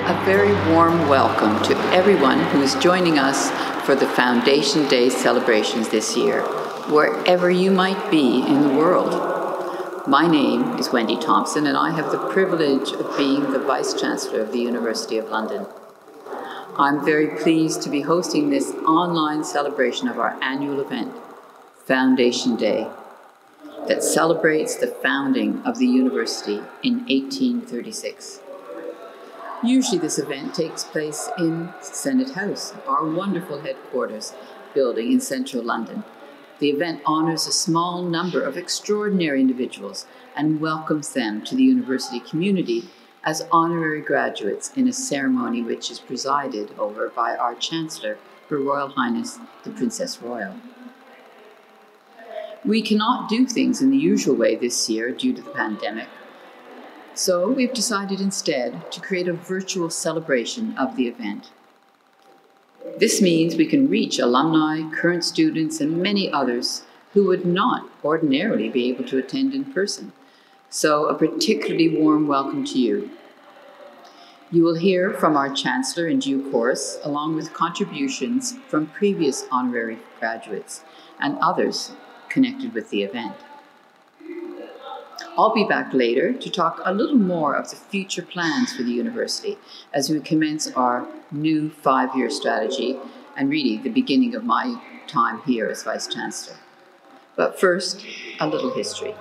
A very warm welcome to everyone who is joining us for the Foundation Day celebrations this year, wherever you might be in the world. My name is Wendy Thompson, and I have the privilege of being the Vice Chancellor of the University of London. I'm very pleased to be hosting this online celebration of our annual event, Foundation Day, that celebrates the founding of the university in 1836. Usually this event takes place in Senate House, our wonderful headquarters building in central London. The event honors a small number of extraordinary individuals and welcomes them to the university community as honorary graduates in a ceremony which is presided over by our Chancellor, Her Royal Highness, the Princess Royal. We cannot do things in the usual way this year due to the pandemic, so we've decided instead to create a virtual celebration of the event. This means we can reach alumni, current students, and many others who would not ordinarily be able to attend in person. So a particularly warm welcome to you. You will hear from our Chancellor in due course, along with contributions from previous honorary graduates and others connected with the event. I'll be back later to talk a little more of the future plans for the university as we commence our new 5-year strategy and really the beginning of my time here as Vice Chancellor. But first, a little history.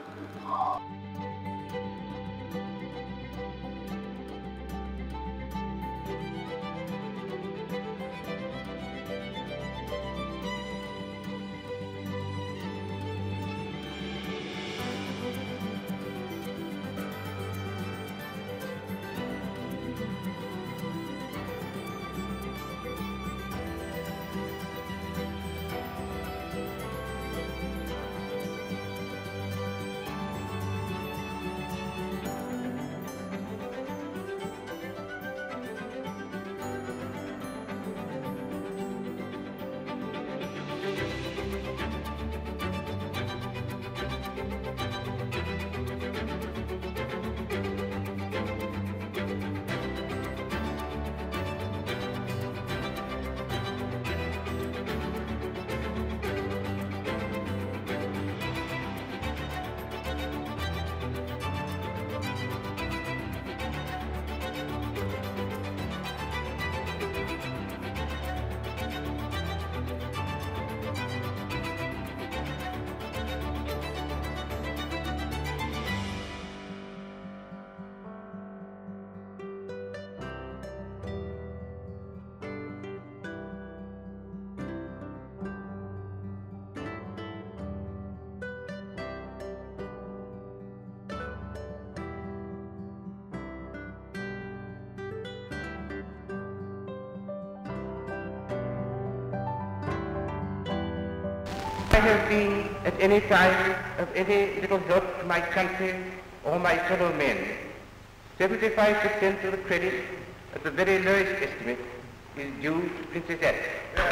I have been at any time of any little help to my country or my fellow men, 75% of the credit, at the very lowest estimate, is due to Princess Alice.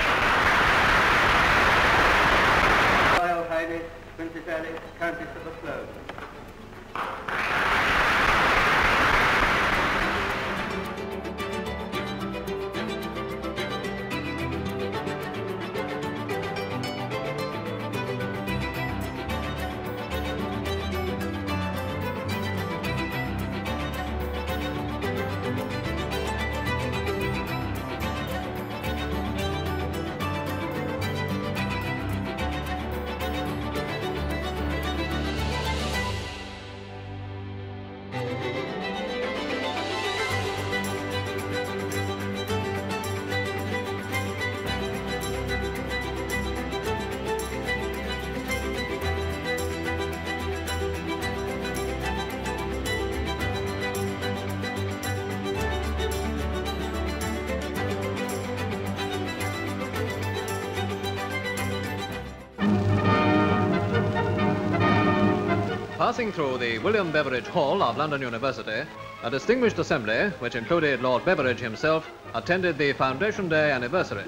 Royal Highness, Princess Alice, Countess of the Sloane. Passing through the William Beveridge Hall of London University, a distinguished assembly, which included Lord Beveridge himself, attended the Foundation Day anniversary.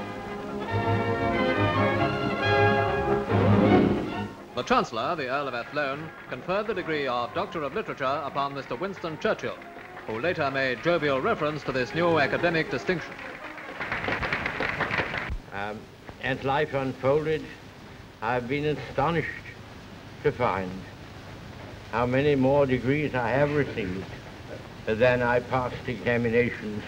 The Chancellor, the Earl of Athlone, conferred the degree of Doctor of Literature upon Mr. Winston Churchill. who later made jovial reference to this new academic distinction. As life unfolded, I've been astonished to find how many more degrees I have received than I passed examinations.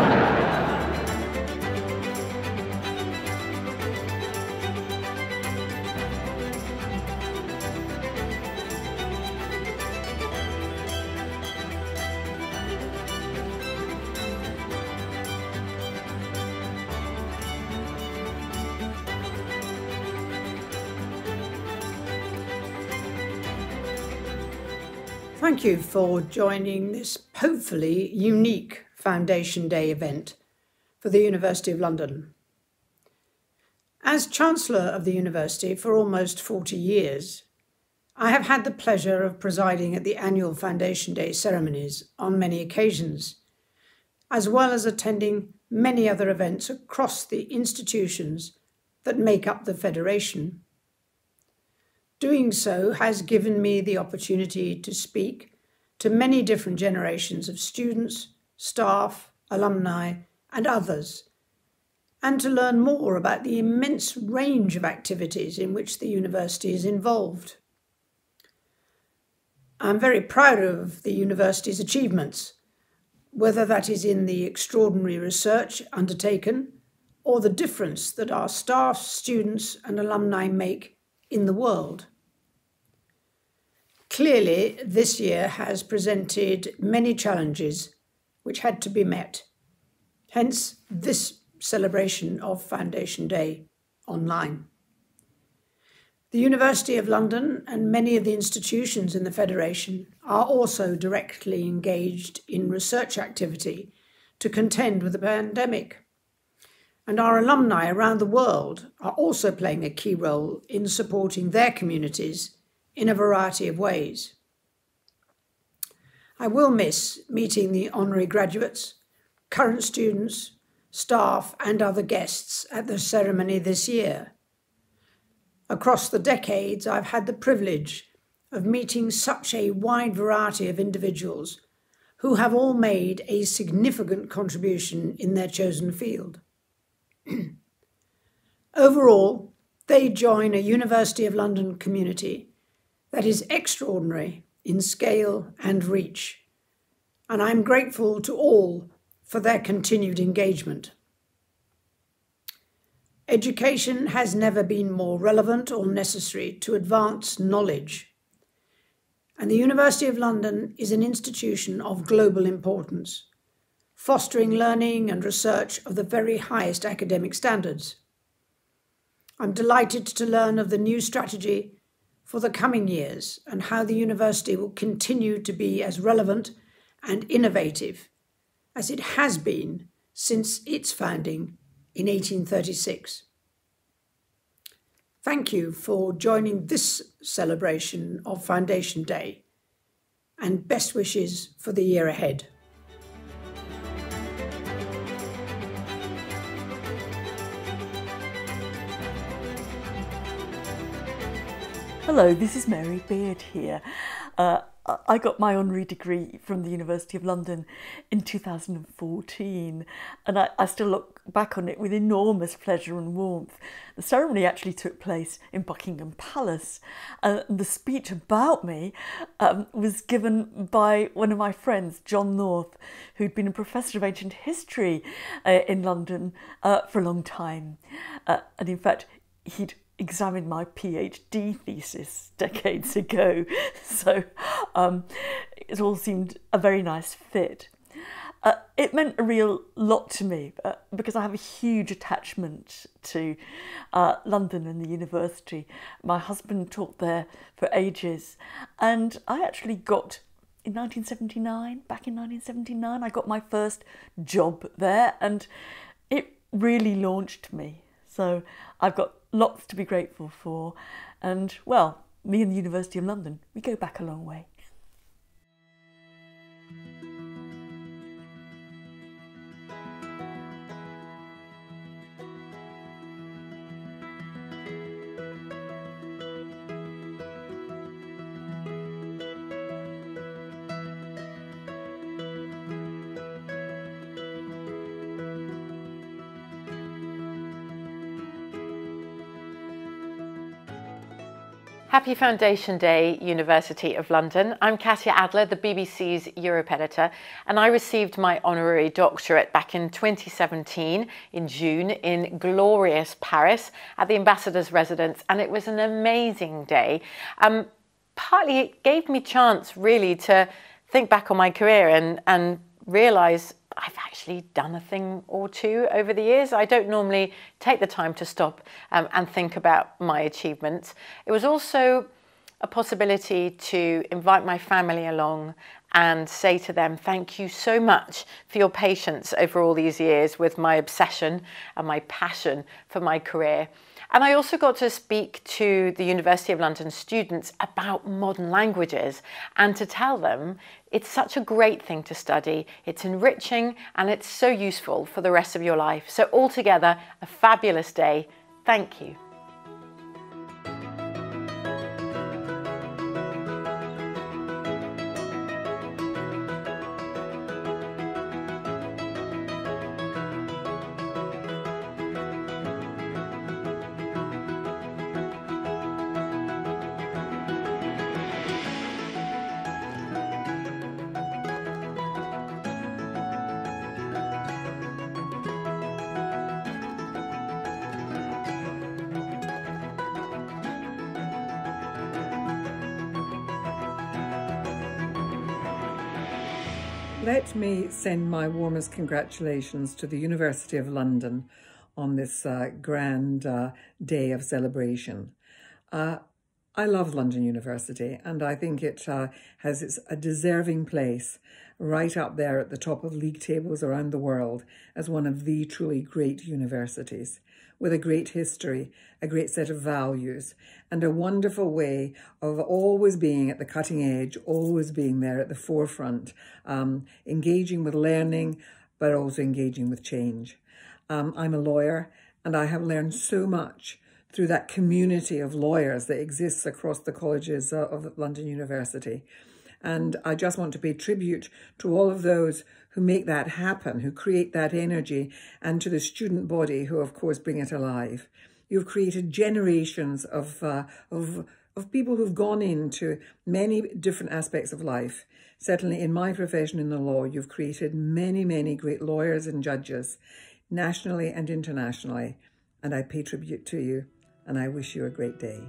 Thank you for joining this hopefully unique Foundation Day event for the University of London. As Chancellor of the University for almost 40 years, I have had the pleasure of presiding at the annual Foundation Day ceremonies on many occasions, as well as attending many other events across the institutions that make up the Federation. Doing so has given me the opportunity to speak to many different generations of students, staff, alumni, and others, and to learn more about the immense range of activities in which the university is involved. I'm very proud of the university's achievements, whether that is in the extraordinary research undertaken or the difference that our staff, students, and alumni make in the world. Clearly, this year has presented many challenges which had to be met, hence this celebration of Foundation Day online. The University of London and many of the institutions in the Federation are also directly engaged in research activity to contend with the pandemic. And our alumni around the world are also playing a key role in supporting their communities in a variety of ways. I will miss meeting the honorary graduates, current students, staff, and other guests at the ceremony this year. Across the decades, I've had the privilege of meeting such a wide variety of individuals who have all made a significant contribution in their chosen field. Overall, they join a University of London community that is extraordinary in scale and reach, and I'm grateful to all for their continued engagement. Education has never been more relevant or necessary to advance knowledge, and the University of London is an institution of global importance, fostering learning and research of the very highest academic standards. I'm delighted to learn of the new strategy for the coming years and how the university will continue to be as relevant and innovative as it has been since its founding in 1836. Thank you for joining this celebration of Foundation Day, and best wishes for the year ahead. Hello, this is Mary Beard here. I got my honorary degree from the University of London in 2014, and I still look back on it with enormous pleasure and warmth. The ceremony actually took place in Buckingham Palace. The speech about me was given by one of my friends, John North, who'd been a professor of ancient history in London for a long time. And in fact, he'd examined my PhD thesis decades ago, so it all seemed a very nice fit. It meant a real lot to me because I have a huge attachment to London and the university. My husband taught there for ages, and I actually got, back in 1979, I got my first job there, and it really launched me. So I've got lots to be grateful for, and well, me and the University of London, we go back a long way. Happy Foundation Day, University of London. I'm Katia Adler, the BBC's Europe editor, and I received my honorary doctorate back in 2017 in June in glorious Paris at the ambassador's residence, and it was an amazing day. Partly it gave me a chance really to think back on my career and realise I've actually done a thing or two over the years. I don't normally take the time to stop and think about my achievements. It was also a possibility to invite my family along and say to them, thank you so much for your patience over all these years with my obsession and my passion for my career. And I also got to speak to the University of London students about modern languages and to tell them it's such a great thing to study, it's enriching and it's so useful for the rest of your life. So altogether, a fabulous day. Thank you. Let me send my warmest congratulations to the University of London on this grand day of celebration. I love London University, and I think it has a deserving place right up there at the top of league tables around the world as one of the truly great universities, with a great history, a great set of values, and a wonderful way of always being at the cutting edge, always being there at the forefront, engaging with learning, but also engaging with change. I'm a lawyer, and I have learned so much through that community of lawyers that exists across the colleges of London University. And I just want to pay tribute to all of those who make that happen, who create that energy, and to the student body who, of course, bring it alive. You've created generations of people who've gone into many different aspects of life. Certainly in my profession in the law, you've created many, many great lawyers and judges, nationally and internationally. And I pay tribute to you, and I wish you a great day.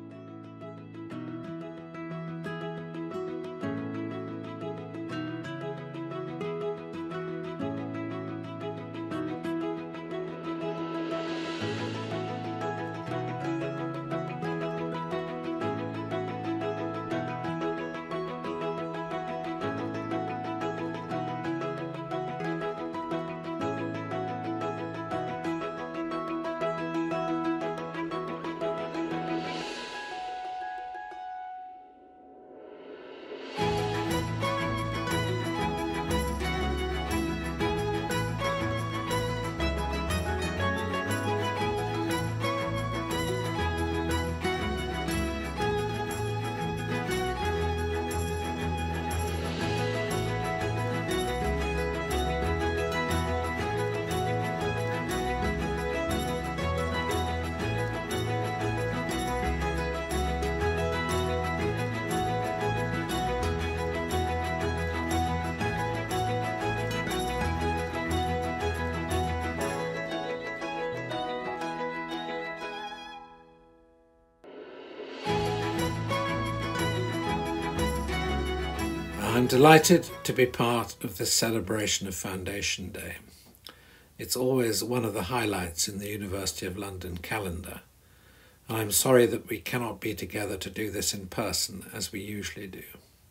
I'm delighted to be part of this celebration of Foundation Day. It's always one of the highlights in the University of London calendar. I'm sorry that we cannot be together to do this in person as we usually do.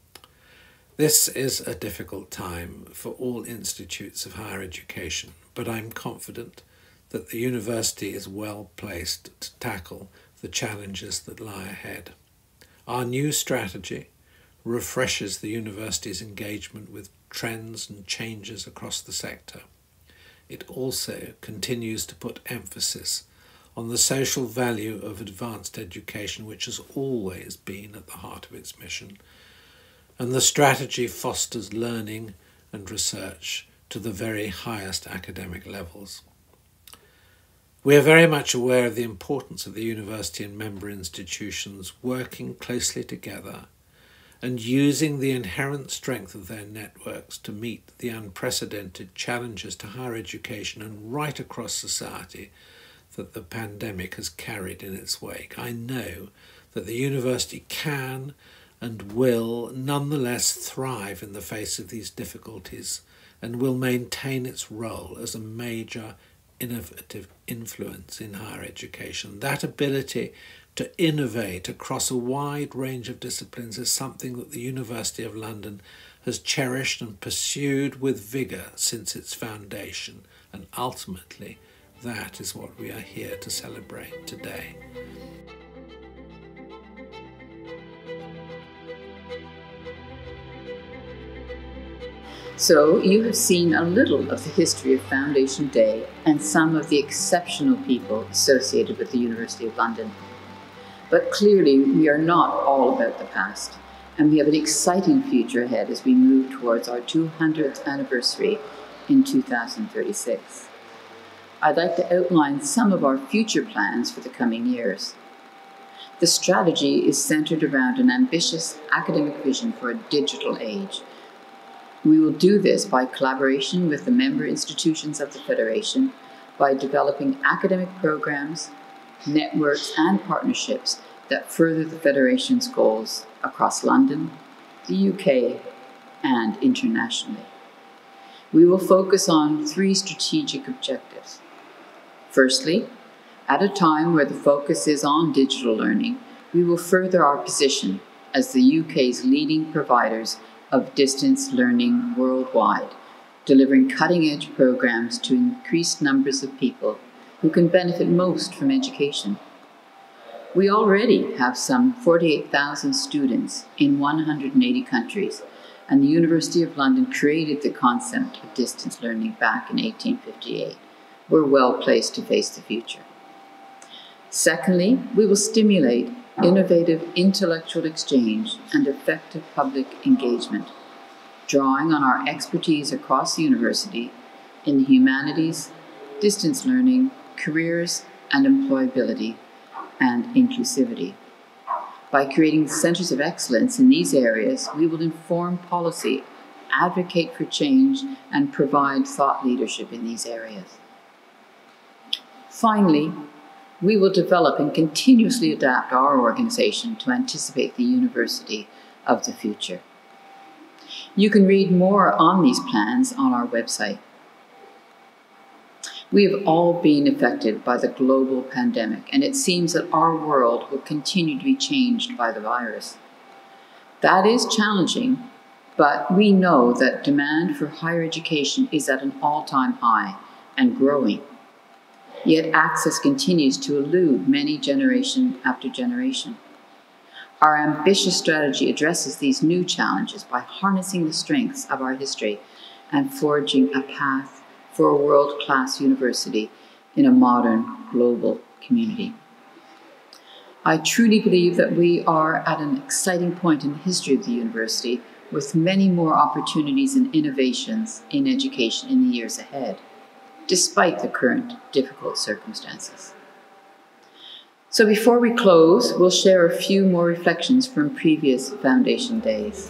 This is a difficult time for all institutes of higher education, but I'm confident that the university is well placed to tackle the challenges that lie ahead. Our new strategy refreshes the university's engagement with trends and changes across the sector. It also continues to put emphasis on the social value of advanced education, which has always been at the heart of its mission, and the strategy fosters learning and research to the very highest academic levels. We are very much aware of the importance of the university and member institutions working closely together and using the inherent strength of their networks to meet the unprecedented challenges to higher education and right across society that the pandemic has carried in its wake. I know that the university can and will nonetheless thrive in the face of these difficulties and will maintain its role as a major innovative influence in higher education. That ability to innovate across a wide range of disciplines is something that the University of London has cherished and pursued with vigour since its foundation, and ultimately that is what we are here to celebrate today. So you have seen a little of the history of Foundation Day and some of the exceptional people associated with the University of London. But clearly we are not all about the past, and we have an exciting future ahead as we move towards our 200th anniversary in 2036. I'd like to outline some of our future plans for the coming years. The strategy is centred around an ambitious academic vision for a digital age. We will do this by collaboration with the member institutions of the Federation, by developing academic programs, networks and partnerships that further the Federation's goals across London, the UK and internationally. We will focus on 3 strategic objectives. Firstly, at a time where the focus is on digital learning, we will further our position as the UK's leading providers of distance learning worldwide, delivering cutting-edge programs to increased numbers of people who can benefit most from education. We already have some 48,000 students in 180 countries, and the University of London created the concept of distance learning back in 1858. We're well placed to face the future. Secondly, we will stimulate innovative intellectual exchange and effective public engagement, drawing on our expertise across the university in the humanities, distance learning, careers and employability, and inclusivity. By creating centres of excellence in these areas, we will inform policy, advocate for change, and provide thought leadership in these areas. Finally, we will develop and continuously adapt our organisation to anticipate the university of the future. You can read more on these plans on our website. We have all been affected by the global pandemic, and it seems that our world will continue to be changed by the virus. That is challenging, but we know that demand for higher education is at an all-time high and growing. Yet access continues to elude many generation after generation. Our ambitious strategy addresses these new challenges by harnessing the strengths of our history and forging a path for a world-class university in a modern global community. I truly believe that we are at an exciting point in the history of the university, with many more opportunities and innovations in education in the years ahead, despite the current difficult circumstances. So before we close, we'll share a few more reflections from previous Foundation Days.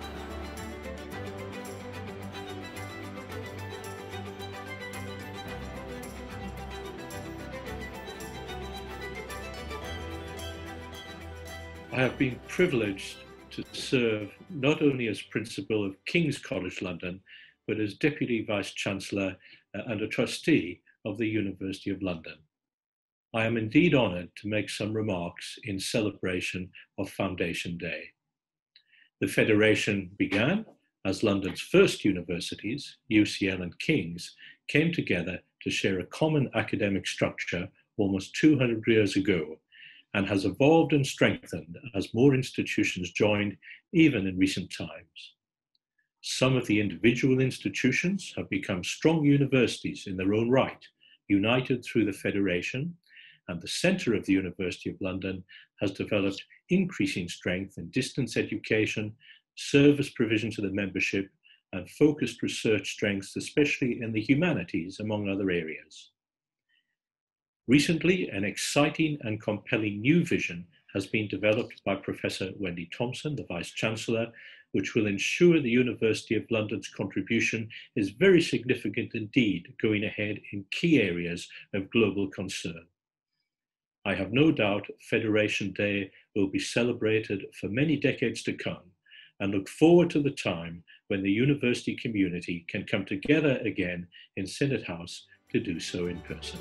I have been privileged to serve not only as Principal of King's College London, but as Deputy Vice-Chancellor and a Trustee of the University of London. I am indeed honoured to make some remarks in celebration of Foundation Day. The Federation began as London's first universities, UCL and King's, came together to share a common academic structure almost 200 years ago, and has evolved and strengthened as more institutions joined, even in recent times. Some of the individual institutions have become strong universities in their own right, united through the Federation, and the centre of the University of London has developed increasing strength in distance education, service provision to the membership, and focused research strengths, especially in the humanities, among other areas. Recently, an exciting and compelling new vision has been developed by Professor Wendy Thompson, the Vice-Chancellor, which will ensure the University of London's contribution is very significant indeed going ahead in key areas of global concern. I have no doubt Federation Day will be celebrated for many decades to come, and look forward to the time when the university community can come together again in Senate House to do so in person.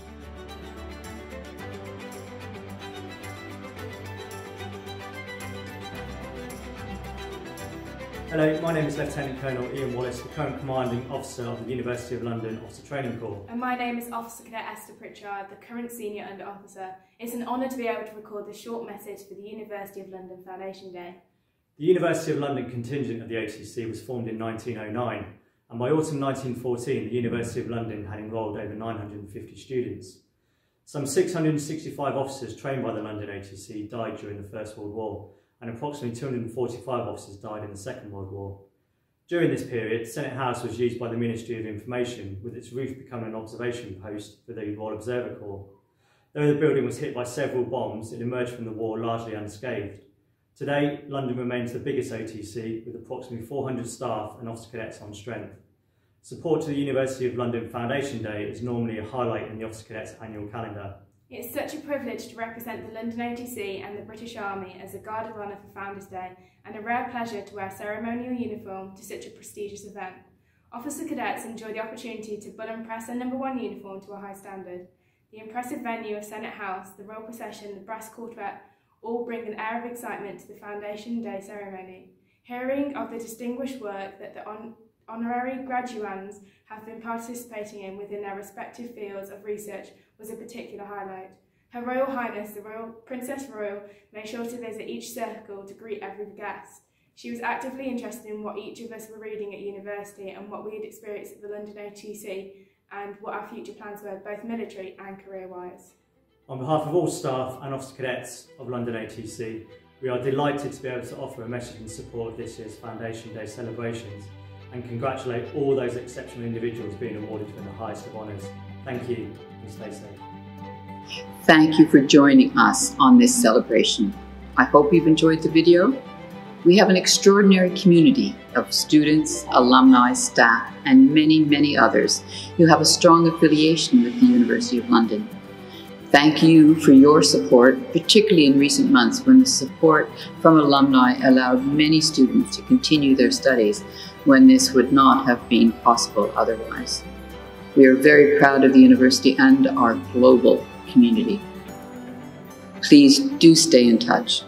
Hello, my name is Lieutenant Colonel Ian Wallace, the current Commanding Officer of the University of London Officer Training Corps. And my name is Officer Cadet Esther Pritchard, the current Senior Under Officer. It's an honour to be able to record this short message for the University of London Foundation Day. The University of London contingent of the OTC was formed in 1909, and by autumn 1914 the University of London had enrolled over 950 students. Some 665 officers trained by the London OTC died during the First World War, and approximately 245 officers died in the Second World War. During this period, Senate House was used by the Ministry of Information, with its roof becoming an observation post for the Royal Observer Corps. Though the building was hit by several bombs, it emerged from the war largely unscathed. Today, London remains the biggest OTC, with approximately 400 staff and officer cadets on strength. Support to the University of London Foundation Day is normally a highlight in the officer cadets' annual calendar. It's such a privilege to represent the London OTC and the British Army as a Guard of Honour for Founders Day, and a rare pleasure to wear ceremonial uniform to such a prestigious event. Officer cadets enjoy the opportunity to bull and press their #1 uniform to a high standard. The impressive venue of Senate House, the Royal Procession, the Brass Quartet all bring an air of excitement to the Foundation Day ceremony. Hearing of the distinguished work that the honorary graduands have been participating in within their respective fields of research was a particular highlight. Her Royal Highness, the Princess Royal, made sure to visit each circle to greet every guest. She was actively interested in what each of us were reading at university and what we had experienced at the London OTC, and what our future plans were, both military and career-wise. On behalf of all staff and officer cadets of London OTC, we are delighted to be able to offer a message in support of this year's Foundation Day celebrations, and congratulate all those exceptional individuals being awarded with the highest of honours. Thank you, and stay safe. Thank you for joining us on this celebration. I hope you've enjoyed the video. We have an extraordinary community of students, alumni, staff, and many, many others who have a strong affiliation with the University of London. Thank you for your support, particularly in recent months when the support from alumni allowed many students to continue their studies when this would not have been possible otherwise. We are very proud of the university and our global community. Please do stay in touch.